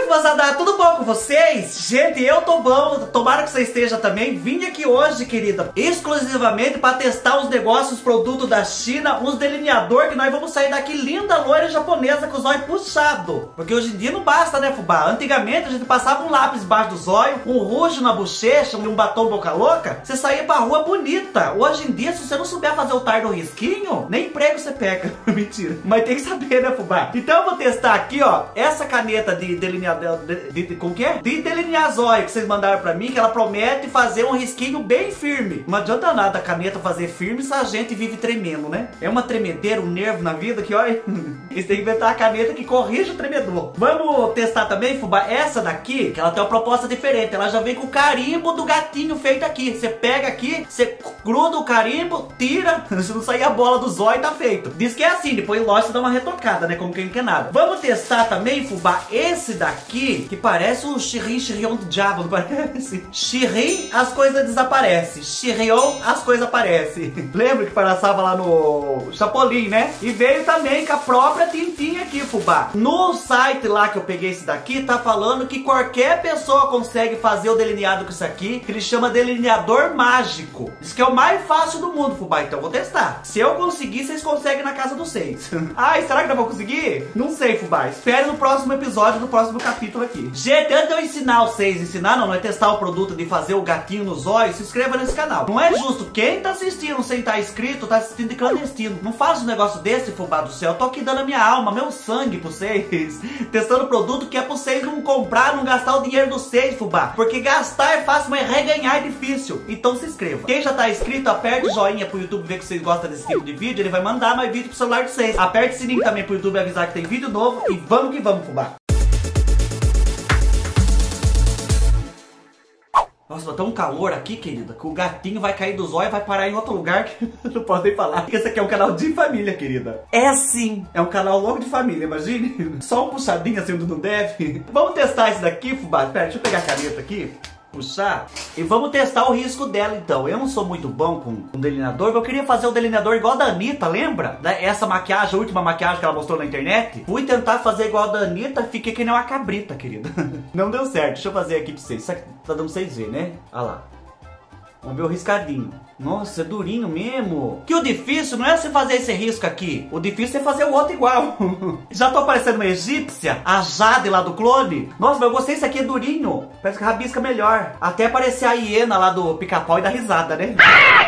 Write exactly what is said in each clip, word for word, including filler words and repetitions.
Oi, moçada, tudo bom com vocês? Gente, eu tô bom, tomara que você esteja também. Vim aqui hoje, querida, exclusivamente para testar os negócios, produtos da China, uns delineador que nós vamos sair daqui linda, loira japonesa com os olhos puxados. Porque hoje em dia não basta, né, fubá? Antigamente a gente passava um lápis embaixo dos olhos, um rujo na bochecha, um batom boca louca, você saía pra rua bonita. Hoje em dia, se você não souber fazer o tar do risquinho, nem emprego você pega. Mentira. Mas tem que saber, né, fubá? Então eu vou testar aqui, ó, essa caneta de delineador, de, de, de, como que é? De delinear zóio que vocês mandaram pra mim, que ela promete fazer um risquinho bem firme. Não adianta nada a caneta fazer firme se a gente vive tremendo, né? É uma tremedeira, um nervo na vida que, olha, eles têm que inventar a caneta que corrige o tremedor. Vamos testar também, fubá, essa daqui, que ela tem uma proposta diferente. Ela já vem com o carimbo do gatinho feito aqui. Você pega aqui, você gruda o carimbo, tira, se não sair a bola do zóio, tá feito. Diz que é assim, depois lógico dá uma retocada, né? Como quem não quer nada. Vamos testar também, fubá, esse daqui, que parece um xirrim, xirrião do diabo, não parece? Xirrim, as coisas desaparecem. Xirrião, as coisas aparecem. Lembra que passava lá no Chapolin, né? E veio também com a própria tintinha aqui, fubá. No site lá que eu peguei esse daqui, tá falando que qualquer pessoa consegue fazer o delineado com isso aqui, que ele chama delineador mágico. Diz que é o mais fácil do mundo, fubá. Então eu vou testar. Se eu conseguir, vocês conseguem na casa dos seis. Ai, será que eu vou conseguir? Não sei, fubá. Espere no próximo episódio, no próximo capítulo aqui. Gente, antes de eu ensinar vocês, ensinar não, não é testar o produto de fazer o gatinho nos olhos, se inscreva nesse canal. Não é justo. Quem tá assistindo sem estar inscrito, tá assistindo de clandestino. Não faz um negócio desse, fubá do céu. Eu tô aqui dando a minha alma, meu sangue pra vocês. Testando produto que é pra vocês não comprar, não gastar o dinheiro de vocês, fubá. Porque gastar é fácil, mas reganhar é difícil. Então se inscreva. Quem já tá inscrito, aperte o joinha pro YouTube ver que vocês gostam desse tipo de vídeo. Ele vai mandar mais vídeo pro celular de vocês. Aperte o sininho também pro YouTube avisar que tem vídeo novo. E vamos que vamos, fubá. Nossa, mas tá um calor aqui, querida, que o gatinho vai cair dos olhos e vai parar em outro lugar que não posso nem falar. Porque esse aqui é um canal de família, querida. É sim, é um canal logo de família, imagine. Só um puxadinho assim onde não deve. Vamos testar esse daqui, fubá. Espera, deixa eu pegar a caneta aqui. Puxar. E vamos testar o risco dela, então. Eu não sou muito bom com um delineador, mas eu queria fazer o delineador igual a da Anitta, lembra? Essa maquiagem, a última maquiagem que ela mostrou na internet. Fui tentar fazer igual a da Anitta, fiquei que nem uma cabrita, querida. Não deu certo. Deixa eu fazer aqui pra vocês. Isso aqui tá dando pra vocês verem, né? Olha lá. Vamos ver o riscadinho. Nossa, é durinho mesmo. Que o difícil não é você fazer esse risco aqui. O difícil é fazer o outro igual. Já tô parecendo uma egípcia. A Jade lá do clone. Nossa, mas eu gostei, isso aqui é durinho. Parece que rabisca melhor. Até parecer a hiena lá do pica-pau e da risada, né?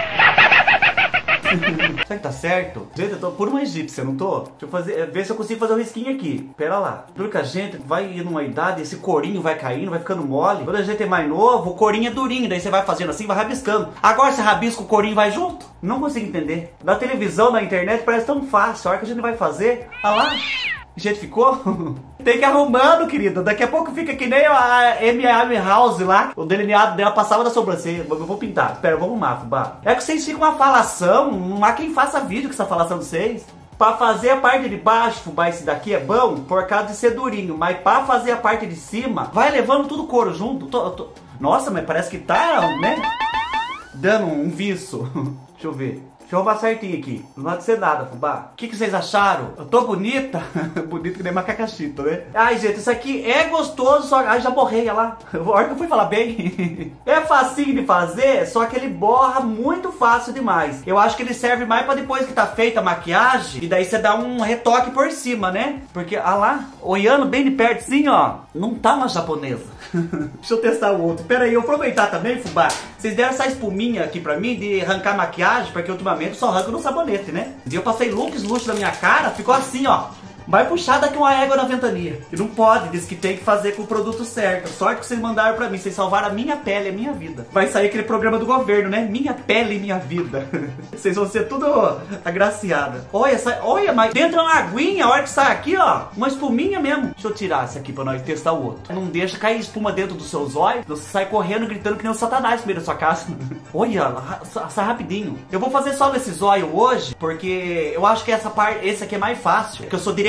Será que tá certo? Gente, eu tô por uma egípcia, não tô? Deixa eu fazer, ver se eu consigo fazer o risquinho aqui. Pera lá. Porque a gente vai ir numa idade, esse corinho vai caindo, vai ficando mole. Quando a gente é mais novo, o corinho é durinho. Daí você vai fazendo assim, vai rabiscando. Agora você rabisca, o corinho vai junto? Não consigo entender. Na televisão, na internet, parece tão fácil. A hora que a gente vai fazer, olha lá. Gente, ficou? Tem que ir arrumando, querido. Daqui a pouco fica que nem a M M House lá. O delineado dela passava da sobrancelha. Eu vou pintar. Espera, eu vou arrumar, fubá. É que vocês ficam uma falação. Não há quem faça vídeo com essa falação de vocês. Pra fazer a parte de baixo, fubá, esse daqui é bom por causa de ser durinho. Mas pra fazer a parte de cima, vai levando tudo couro junto. Tô, tô... Nossa, mas parece que tá, né? Dando um viço. Deixa eu ver. Deixa eu arrumar certinho aqui. Não vai ser nada, fubá. O que, que vocês acharam? Eu tô bonita? Bonito que nem macacachito, né? Ai, gente, isso aqui é gostoso, só... Ai, já borrei, olha lá. A hora que eu fui falar bem. É facinho de fazer, só que ele borra muito fácil demais. Eu acho que ele serve mais pra depois que tá feita a maquiagem. E daí você dá um retoque por cima, né? Porque, olha lá, olhando bem de perto assim, ó. Não tá uma japonesa. Deixa eu testar o outro. Pera aí, eu vou aproveitar também, fubá. Vocês deram essa espuminha aqui pra mim de arrancar maquiagem, porque ultimamente eu só arranco no sabonete, né? E eu passei looks luxo na minha cara, ficou assim, ó. Vai puxar daqui uma égua na ventania. E não pode, diz que tem que fazer com o produto certo. Sorte que vocês mandaram pra mim, vocês salvaram a minha pele, a minha vida. Vai sair aquele programa do governo, né? Minha pele e minha vida. Vocês vão ser tudo agraciada. Olha, essa, olha, mas dentro é uma aguinha, a hora que sai aqui, ó. Uma espuminha mesmo. Deixa eu tirar esse aqui pra nós testar o outro. Não deixa cair espuma dentro dos seus olhos. Você sai correndo, gritando que nem o Satanás no meio da sua casa. Olha, sai rapidinho. Eu vou fazer só nesses olhos hoje, porque eu acho que essa parte, esse aqui é mais fácil. Porque eu sou direito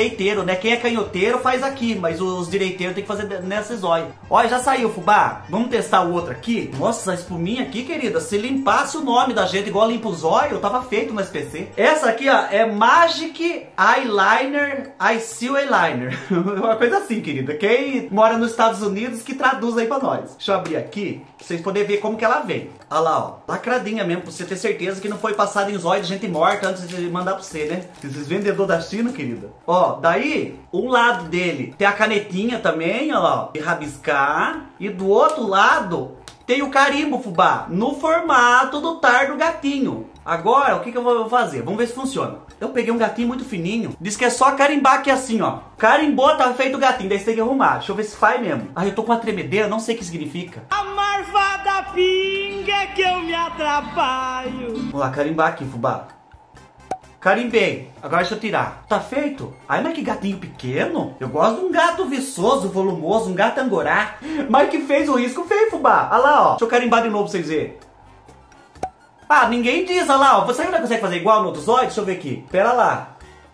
direiteiro, né? Quem é canhoteiro faz aqui, mas os direiteiros tem que fazer nessa zóia. Olha, já saiu, fubá. Vamos testar o outro aqui? Nossa, a espuminha aqui, querida, se limpasse o nome da gente igual limpa o zóio, eu tava feito no S P C. Essa aqui, ó, é Magic Eyeliner Eye Seal Eyeliner. Uma coisa assim, querida. Quem mora nos Estados Unidos que traduz aí pra nós. Deixa eu abrir aqui, pra vocês poderem ver como que ela vem. Olha lá, ó. Lacradinha mesmo, pra você ter certeza que não foi passado em zóio de gente morta antes de mandar pra você, né? Esses vendedores da China, querida. Ó, daí, um lado dele tem a canetinha também, ó lá, de rabiscar. E do outro lado tem o carimbo, fubá, no formato do tar do gatinho. Agora, o que, que eu vou fazer? Vamos ver se funciona. Eu peguei um gatinho muito fininho. Diz que é só carimbar aqui assim, ó. Carimbou, tá feito o gatinho. Daí você tem que arrumar. Deixa eu ver se faz mesmo. Ah, eu tô com uma tremedeira, não sei o que significa. A marvada pinga que eu me atrapalho. Vamos lá, carimbar aqui, fubá. Carimbei. Agora deixa eu tirar. Tá feito? Ai, mas que gatinho pequeno. Eu gosto de um gato viçoso, volumoso, um gato angorá. Mas que fez o risco feio, fubá. Olha lá, ó. Deixa eu carimbar de novo pra vocês verem. Ah, ninguém diz, olha lá, ó. Você ainda consegue fazer igual no outro zóio? Deixa eu ver aqui. Pera lá.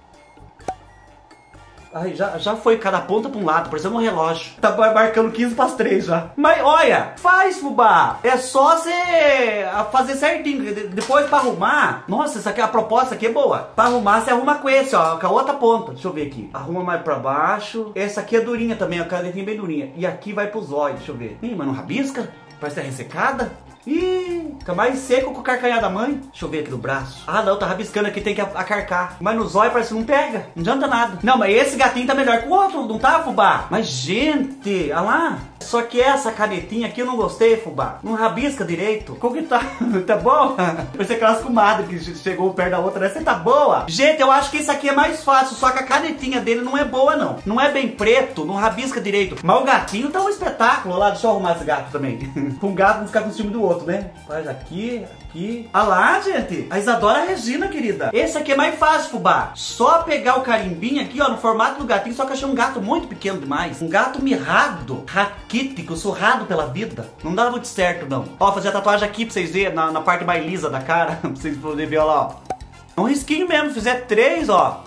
Ai, já, já foi cada ponta pra um lado, parecendo um relógio. Tá marcando quinze para as três já. Mas olha, faz, fubá. É só você fazer certinho. Depois pra arrumar. Nossa, essa aqui, a proposta aqui é boa. Pra arrumar, você arruma com esse, ó. Com a outra ponta. Deixa eu ver aqui. Arruma mais pra baixo. Essa aqui é durinha também, a canetinha bem durinha. E aqui vai pro zóio, deixa eu ver. Ih, mas não rabisca? Parece que tá ressecada. Ih, fica mais seco que o carcanhar da mãe. Deixa eu ver aqui do braço. Ah, não, tá rabiscando aqui, tem que acarcar. Mas no zóio parece que não pega. Não adianta nada. Não, mas esse gatinho tá melhor que o outro, não tá, fubá? Mas, gente, olha lá. Só que essa canetinha aqui eu não gostei, fubá. Não rabisca direito. Como que tá? Tá bom? Parece aquelas comadres que chegou perto da outra. Essa tá boa. Gente, eu acho que isso aqui é mais fácil. Só que a canetinha dele não é boa, não. Não é bem preto, não rabisca direito. Mas o gatinho tá um espetáculo. Olha lá, deixa eu arrumar esse gato também. Com um gato não ficar com o ciúme do outro, né? Faz aqui, aqui. Olha lá, gente. A Isadora Regina, querida. Esse aqui é mais fácil, fubá. Só pegar o carimbinho aqui, ó, no formato do gatinho. Só que eu achei um gato muito pequeno demais. Um gato mirrado, raquítico, surrado pela vida. Não dá muito certo, não. Ó, fazer a tatuagem aqui pra vocês verem, na, na parte mais lisa da cara. Pra vocês poderem ver, ó lá, ó. Um risquinho mesmo. Fizer três, ó.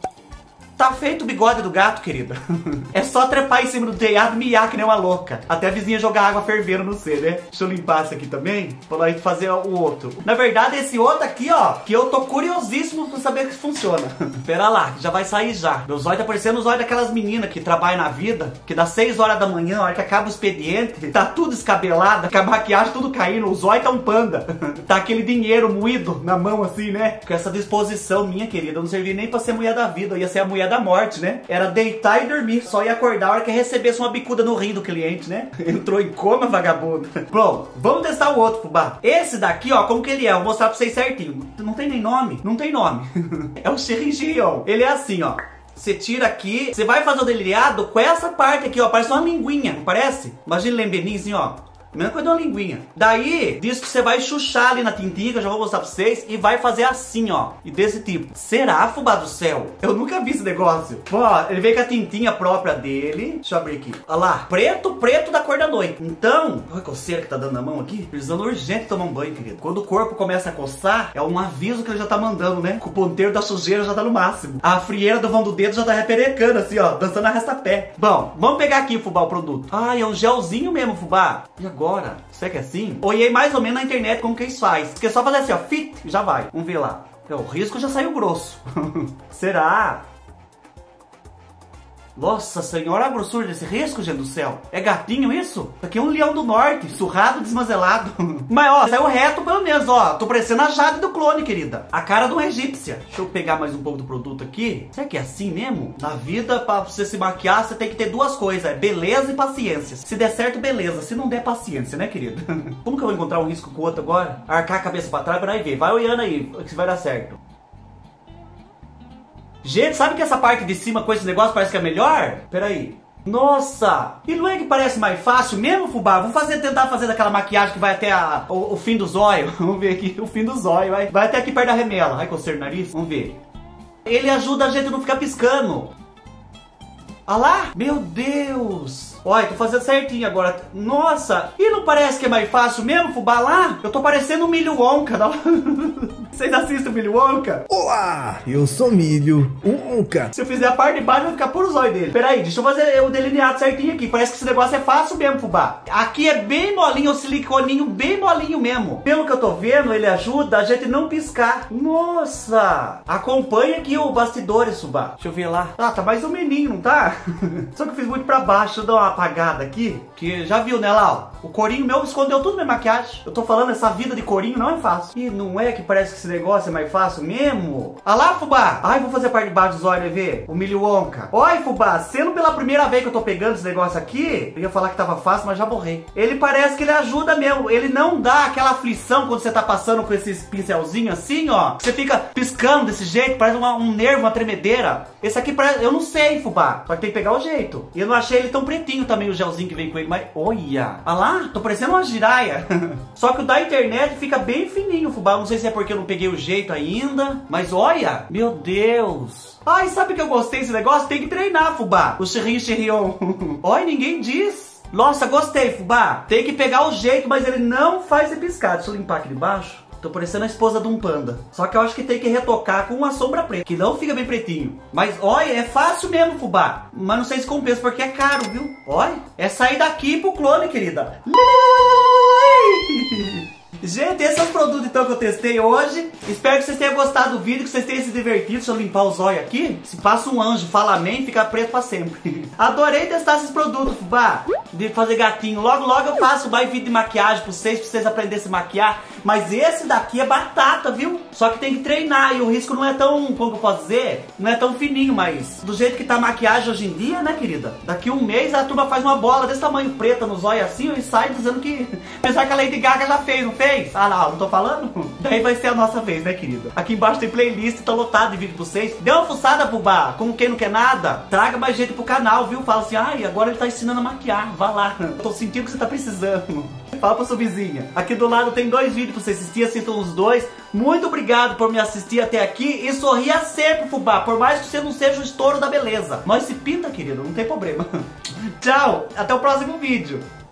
Tá feito o bigode do gato, querida. É só trepar em cima do telhado e miar que nem uma louca. Até a vizinha jogar água fervendo no C, né? Deixa eu limpar esse aqui também, pra gente fazer o outro. Na verdade, esse outro aqui, ó, que eu tô curiosíssimo pra saber que funciona. Pera lá, que já vai sair já. Meu zóio tá parecendo o zóio daquelas meninas que trabalham na vida, que dá seis horas da manhã, a hora que acaba o expediente, tá tudo escabelada, com a maquiagem tudo caindo, o zóio tá um panda. Tá aquele dinheiro moído na mão assim, né? Com essa disposição minha, querida, eu não servia nem pra ser mulher da vida, eu ia ser a mulher da morte, né? Era deitar e dormir, só ia acordar a hora que recebesse uma bicuda no rim do cliente, né? Entrou em coma, vagabundo. Bom, vamos testar o outro, fubá. Esse daqui, ó, como que ele é? Vou mostrar pra vocês certinho. Não tem nem nome? Não tem nome. É o Xeringion. Ele é assim, ó. Você tira aqui, você vai fazer o delineado com essa parte aqui, ó. Parece uma linguinha, não parece? Imagina o lembeninho, ó. Mesma coisa de uma linguinha. Daí, diz que você vai chuchar ali na tintinha, que eu já vou mostrar pra vocês, e vai fazer assim, ó. E desse tipo. Será, fubá do céu? Eu nunca vi esse negócio. Ó, ele veio com a tintinha própria dele. Deixa eu abrir aqui. Olha lá. Preto, preto da cor da noite. Então, olha a coceira que tá dando na mão aqui. Precisando urgente tomar um banho, querido. Quando o corpo começa a coçar, é um aviso que ele já tá mandando, né? Que o ponteiro da sujeira já tá no máximo. A frieira do vão do dedo já tá reperecando, assim, ó. Dançando arrasta-pé. Bom, vamos pegar aqui, fubá, o produto. Ai, é um gelzinho mesmo, fubá. E agora? Agora, será que é assim? Olhei mais ou menos na internet como que isso faz. Porque é só fazer assim, ó, fit, já vai. Vamos ver lá. O risco já saiu grosso. Será? Nossa senhora, a grossura desse risco, gente do céu. É gatinho isso? Aqui é um leão do norte, surrado, desmazelado. Mas ó, saiu reto pelo menos, ó. Tô parecendo a Jade do clone, querida. A cara de uma egípcia. Deixa eu pegar mais um pouco do produto aqui. Será que é assim mesmo? Na vida, pra você se maquiar, você tem que ter duas coisas. É beleza e paciência. Se der certo, beleza. Se não der, paciência, né, querida? Como que eu vou encontrar um risco com o outro agora? Arcar a cabeça pra trás, vai ver. Vai olhando aí, que vai dar certo. Gente, sabe que essa parte de cima com esse negócio parece que é melhor? Pera aí. Nossa! E não é que parece mais fácil mesmo, fubá? Vamos fazer, tentar fazer daquela maquiagem que vai até a, o, o fim do zóio. Vamos ver aqui, o fim do zóio. Vai, vai até aqui perto da remela. Vai coceira o nariz? Vamos ver. Ele ajuda a gente a não ficar piscando. Olha lá! Meu Deus! Olha, tô fazendo certinho agora. Nossa! E não parece que é mais fácil mesmo, fubá, lá? Eu tô parecendo um milho onca. Não? Vocês assistem o Willy Wonka? Olá, eu sou Milho Wonka. Se eu fizer a parte de baixo, vai ficar puro zóio dele. Pera aí, deixa eu fazer o delineado certinho aqui. Parece que esse negócio é fácil mesmo, fubá. Aqui é bem molinho, o siliconinho bem molinho mesmo. Pelo que eu tô vendo, ele ajuda a gente não piscar. Nossa! Acompanha aqui o bastidores, fubá. Deixa eu ver lá. Ah, tá mais um meninho, não tá? Só que eu fiz muito pra baixo. Deixa eu dar uma apagada aqui. Que já viu, né, lá, ó. O corinho meu escondeu tudo minha maquiagem. Eu tô falando, essa vida de corinho não é fácil. E não é que parece que esse negócio é mais fácil mesmo? Ah lá, fubá. Ai, vou fazer a parte de baixo dos olhos, ver. O Willy Wonka. Oi, fubá. Sendo pela primeira vez que eu tô pegando esse negócio aqui, eu ia falar que tava fácil, mas já borrei. Ele parece que ele ajuda mesmo. Ele não dá aquela aflição quando você tá passando com esses pincelzinhos assim, ó. Você fica piscando desse jeito, parece uma, um nervo, uma tremedeira. Esse aqui parece... Eu não sei, fubá. Só que tem que pegar o jeito. E eu não achei ele tão pretinho também, o gelzinho que vem com ele, mas... Olha. Ah lá, tô parecendo uma giraia. Só que o da internet fica bem fininho, fubá. Não sei se é porque eu não peguei o jeito ainda. Mas olha. Meu Deus. Ai, sabe que eu gostei desse negócio? Tem que treinar, fubá. O chirrinho chirrion. Olha, ninguém diz. Nossa, gostei, fubá. Tem que pegar o jeito, mas ele não faz você piscar. Deixa eu limpar aqui de baixo. Tô parecendo a esposa de um panda. Só que eu acho que tem que retocar com uma sombra preta, que não fica bem pretinho. Mas, olha, é fácil mesmo, fubá. Mas não sei se compensa, porque é caro, viu? Olha, é sair daqui pro clone, querida. Gente, esses são os produtos então que eu testei hoje. Espero que vocês tenham gostado do vídeo, que vocês tenham se divertido. Deixa eu limpar os olhos aqui. Se passa um anjo, fala amém, fica preto pra sempre. Adorei testar esses produtos, fubá. De fazer gatinho. Logo, logo eu faço mais vídeo de maquiagem pra vocês, pra vocês aprenderem a se maquiar. Mas esse daqui é batata, viu? Só que tem que treinar e o risco não é tão, como eu posso dizer, não é tão fininho, mas do jeito que tá a maquiagem hoje em dia, né, querida? Daqui um mês a turma faz uma bola desse tamanho preta nos olhos assim e sai dizendo que... Pensar que a Lady Gaga já fez, não fez? Ah, não, não tô falando? Daí vai ser a nossa vez, né, querida? Aqui embaixo tem playlist, tá lotado de vídeo pra vocês. Dê uma fuçada, fubá. Como quem não quer nada, traga mais gente pro canal, viu? Fala assim, ai, agora ele tá ensinando a maquiar. Vá lá. Eu tô sentindo que você tá precisando. Fala pra sua vizinha. Aqui do lado tem dois vídeos pra você assistir, assistam os dois. Muito obrigado por me assistir até aqui. E sorria sempre, fubá. Por mais que você não seja o estouro da beleza. Nós se pinta, querido, não tem problema. Tchau, até o próximo vídeo.